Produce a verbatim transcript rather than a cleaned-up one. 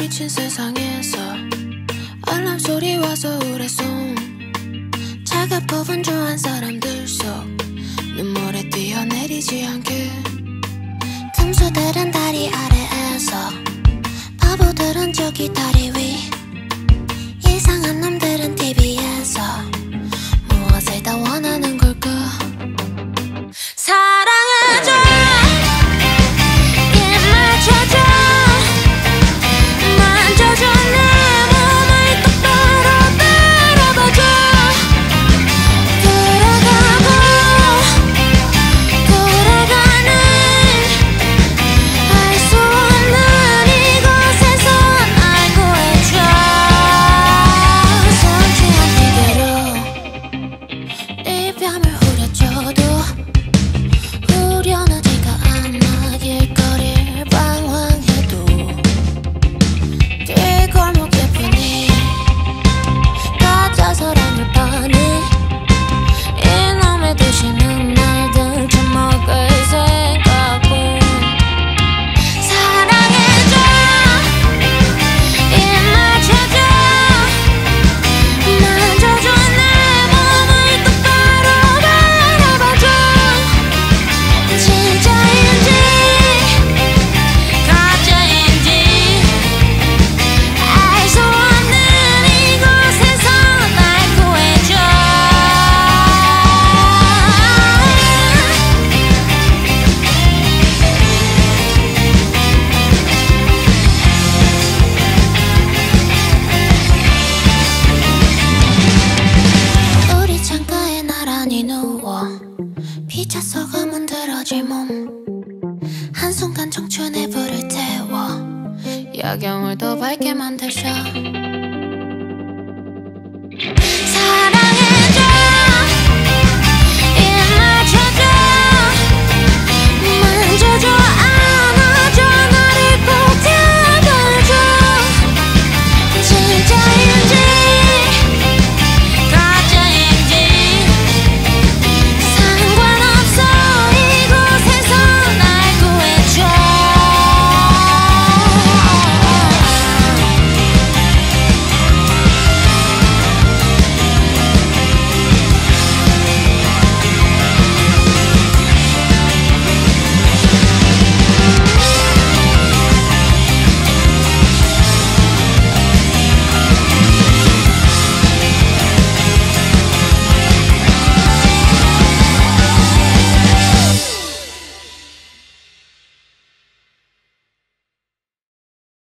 미친 세상에서 알람 소리 와서 우울해송 차가 뽑은 좋아한 사람들 속 눈물에 뛰어내리지 않게 금수들은 다리 아래에서 바보들은 저기 다리 위 이상한 놈들은 티비에서 무엇을 더 원하는 걸까 사랑해줘 입 맞춰줘 만져줘 내 몸을 똑바로 따라봐줘 돌아가고 돌아가는 알 수 없는 이곳에서 날 구해줘 성취한 기계로 네 뺨을 후려쳐도 후련하지가 않아 길거리를 방황해도 뒷골목 예쁘니 가짜 사랑을 파니 이놈의 드시는 날들 처먹을 생각뿐 사랑해줘 입 맞춰줘 만져줘 내 몸을 똑바로 바라봐줘 진짜인지 가짜인지 알 수 없는 이곳에서 날 구해줘 우리 창가에 나란히 누워 피차 속아 문드러질 몸 한순간 청춘의 불을 태워 야경을 더 밝게 만들죠 사랑